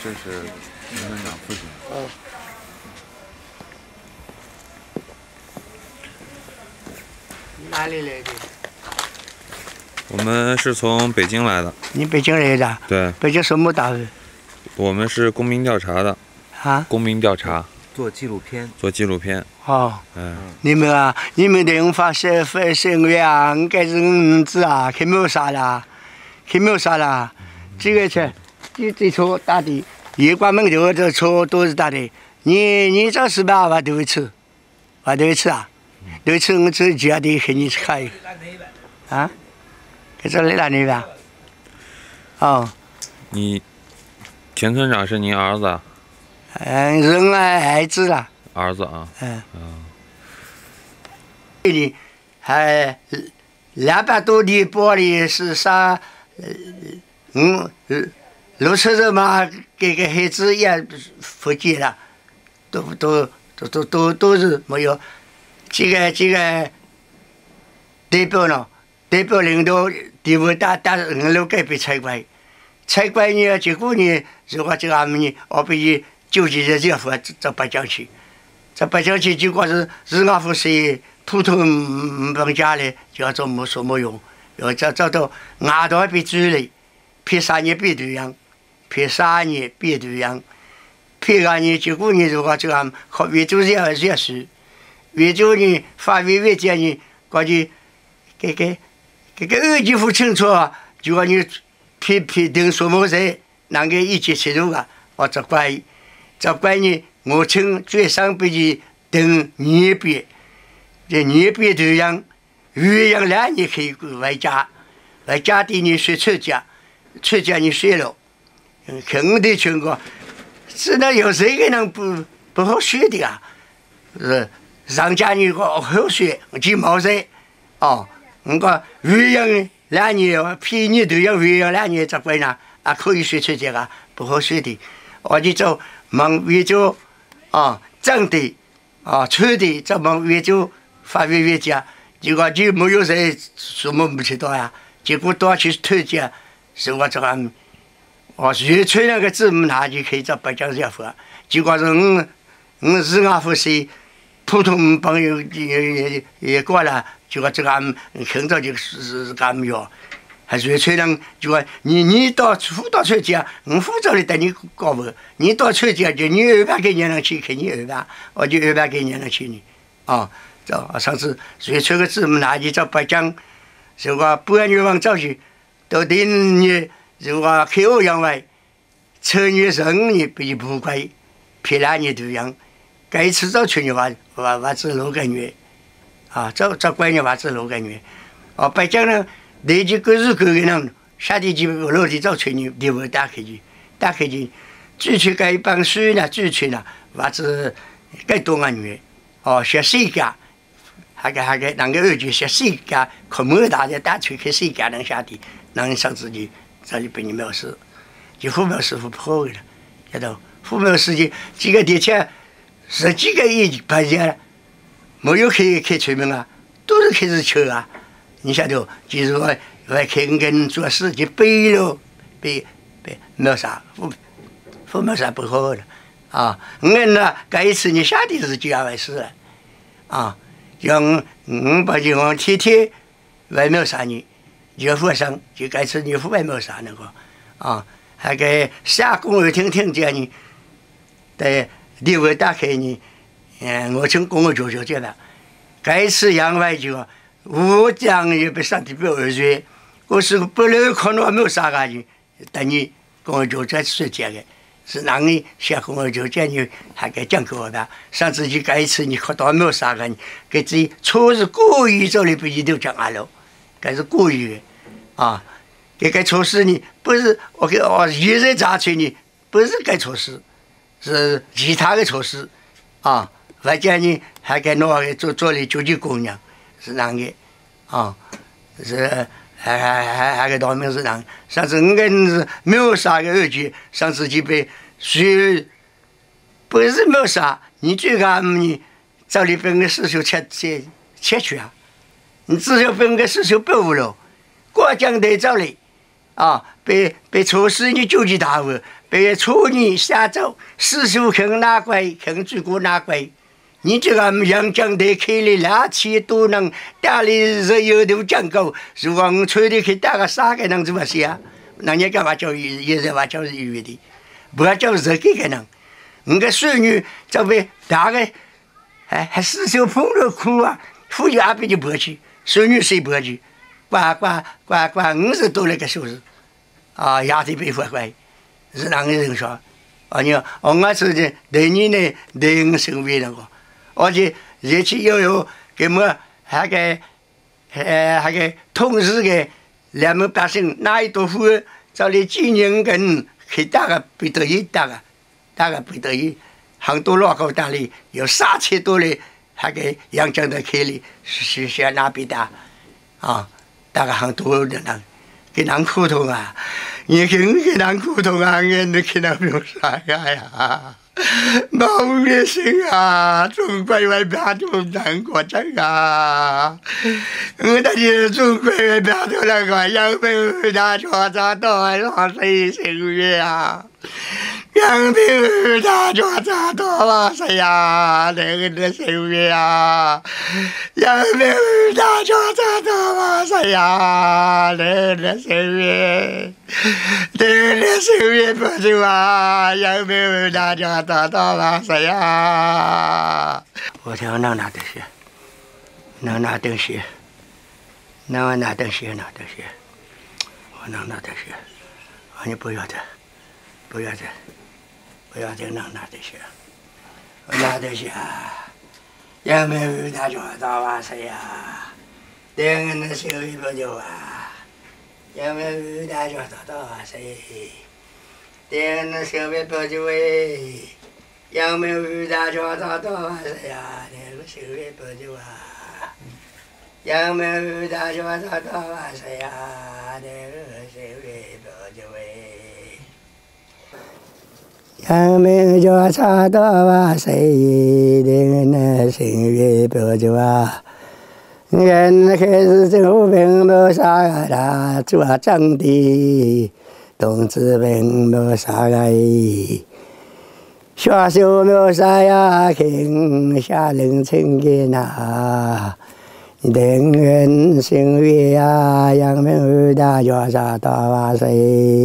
这是陈村长父亲。 哦。哪里来的？ 我们是从北京来的。 你北京来的？ 对。 北京什么单位？ 我们是公民调查的。 啊？ 公民调查。 做纪录片。 做纪录片。 哦。 嗯。 你们啊，你们的发生月啊，应该是儿子啊，去谋杀了，去谋杀了。这个车，这车打的，一关门头这车都是打的。你这是吧？我都会吃，我都会吃啊，都会吃。我这家的给你看。啊？给这来哪里吧？哦。 你，田村长是您儿子啊？ 嗯，是我儿子了。 儿子啊。 嗯。这里还200多的玻璃是啥？路车子嘛，给个孩子也福建了，都是没有。这个代表呢，代表领导地方大5路改变财官，财官呢，结果呢，如果这个俺们呢，我被纠集在这副这北疆去，这北疆去结果是俺夫是普通本家的，就要做没什么用，要找到外头被追来，骗3年别对样，骗3年别对样，骗2年结果呢，如果这个靠维州这热水，维州呢法院外界呢，估计给二级不清楚啊，就讲你批定什么事，能够一起切入啊，我责怪呢，我请最上辈的等年别。这年别这样，鸳鸯2年可以外家的你学出家你学了，肯定全国，是那有谁个人不好学的啊？是上家你个好学，鸡毛噻，哦，我讲鸳鸯2年，骗你这样鸳鸯2年这怪呢，啊可以学出家啊，不好学的，我就走忙为咗啊挣的啊出的，这忙为咗。法院外家，结果就没有谁什么不知道呀。结果到去偷家，是我这个，越吹那个字母他就可以在北疆这发。结果是我是俺夫是普通朋友也过了，结果这个看到就是俺们要，还越吹人就说你到辅导处家，我辅导的带你搞不，你到处家就你200给年人去，给你200，我就200给年人去呢，啊。上次最初个字母拿去到北疆，如果不按月往早去，到第2年如果开欧阳外，车年15年被不归，骗2年都样，该次早去年我只6个月，啊，早关年我只6个月，哦，北疆呢，累计各日各个人，下地几个落地早去年地方打开去，最初该帮水呢，最初呢，我只该多个月，哦，学世界。那个那个2句学世界，可没大的打出去世界能下地，能上自己这里被你藐视，就父母师傅破的了，晓得父母师傅几个的确10几个亿拍下，没有开出名啊，都是开始求啊，你晓得，就是我开跟做事就背了被秒杀，父母杀不好了啊，我呢这一次你下地是就回事了啊。像我把这个天天外面杀你，就佛生就该次你外面杀那个啊，还给下公园听见你，在地位打开你，我从公园就这了，该次养外就我讲也被上帝不二岁，我是不能看到没有啥个人，等你公园就在说这个。是哪里下公园就叫你还给讲过的？上次去这一次你看到没有啥个？给自己错是故意做的，不一定讲完了，这是故意的啊！这个措施呢，不是我现在查出呢，不是该措施，是其他的措施啊！外加呢还给弄做的救济工人是哪个啊？是。还个道明是哪？上次我跟是没有啥个2句，上次就被谁不是没有啥，你最干你这里40%切去啊，你至少40%了，过江在这里啊，被措施你救济大户， 被处女下走，四处肯拿鬼，肯主顾拿鬼。你这个阳江的开的垃圾都能打的热油都讲究，如果我吹的去打个啥个能怎么写？那你干嘛叫也是话叫日语的，不要叫热给个能。我个孙女这被打个，还四处碰着哭啊，父亲阿边就过去，孙女谁过去？管50多那个数字，啊，压岁被坏坏，是哪个人说？啊，你我是的，对你呢，对我身边那个。而且热气悠悠，给么那个同事个两门百姓哪一多户，找你几年跟去打个不得已打个不得已，很多老口打里有3000多的那个阳江的开里是那边打，啊，打个很多的人，给人苦痛啊，你给人苦痛啊，你给人不用啥呀。老百姓啊，中国外边都难过这个，我那些中国外边都那个杨梅大庄子多少岁生月啊？杨梅大庄子多少岁呀？那个生月啊？杨梅大庄子多少岁呀？那个生月，那个生月不是啊？杨梅大庄。多少岁呀？我听能拿东西，能拿东西，能拿东西，我能拿东西，你不要的，能拿东西，我拿东西啊！也没有他说多少岁呀？两个人手里不就啊？也没有他说多少岁。两个小别不就哎，有没有大家找到谁呀？两个小别不就啊，有没有大家找到谁呀？两个小别不就哎，有没有找到谁？两个小别不就啊？人开始就并没啥啦，做正的。同志们没啥个，学校没啥呀，看下人成个那，人人生活呀，杨梅大家啥大哇塞，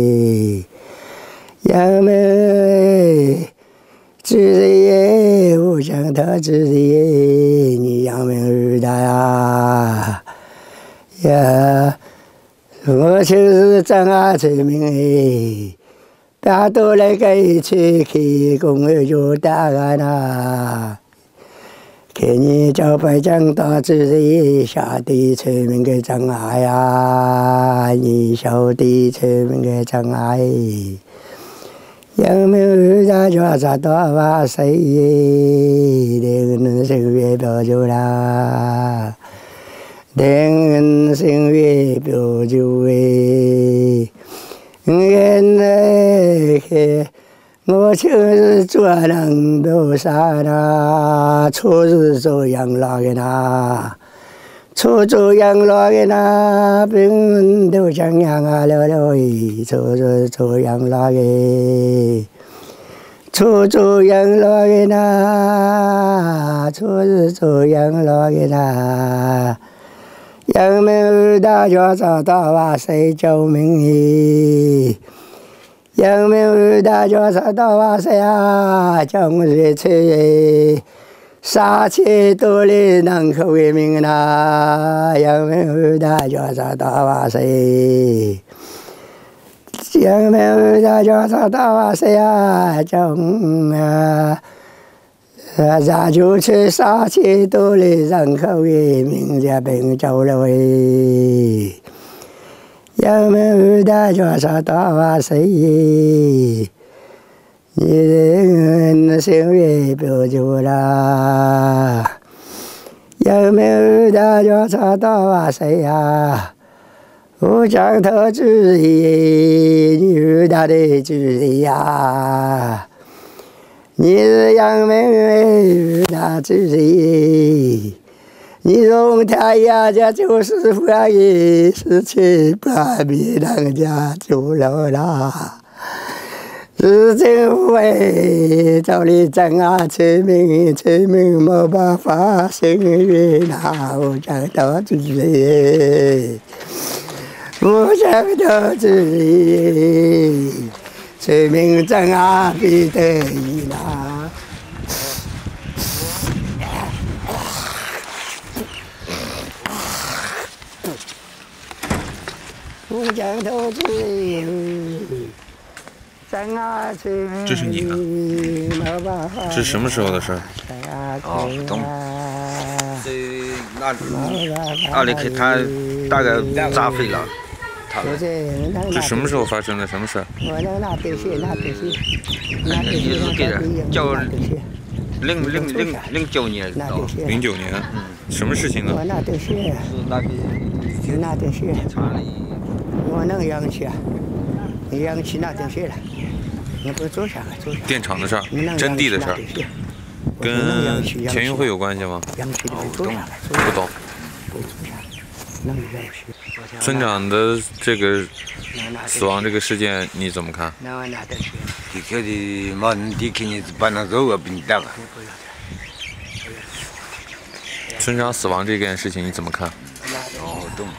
杨梅自己互相投自己，你杨梅大呀，呀。我就是张阿村民哎，大多来个去开工会就打个那，看你招牌讲到自己下地村民个张阿呀，你小地村民个张阿哎，有没有大家找到哇塞耶？那个人生活标准啦。人生活标就哎，我就是做人不啥啦，错是做养老的啦，错做养老的啦，病人都想养啊了了哎，错是做养老的，错做养老的啦，错是做养老的啦。杨梅大家找到哇塞救命咦！杨梅大家找到哇塞呀，叫我热车3000多的人口为民啦！杨梅大家找到哇塞，杨梅大家找到哇塞呀，叫我啊！咱就是3000多的人口的民家病走了喂，有没有大家找到哇塞？你人生活不就啦？有没有大家找到哇塞呀？互相投资的，你大的主意呀！你是杨梅大主席，你从太阳家就是欢喜，1700米人家就老啦。 是政委，找你真啊，村民没办法生育，那我想到自己，我想到自己，村民真啊，必得意啦。我想到自己。 这是你的？这是什么时候的事儿？ 哦，懂。这那里给他大概砸废了，他们。 这什么时候发生的？什么事儿？ 就是给人叫09年到。 09年。什么事情呢？ 是那个厂里。 我那个氧气啊，氧气拿点血了。你不是坐下来， 电厂的事儿，征地的事儿，跟全运会有关系吗？ 不懂。 不懂。村长的这个死亡这个事件你怎么看？村长死亡这件事情你怎么看？ 哦，懂。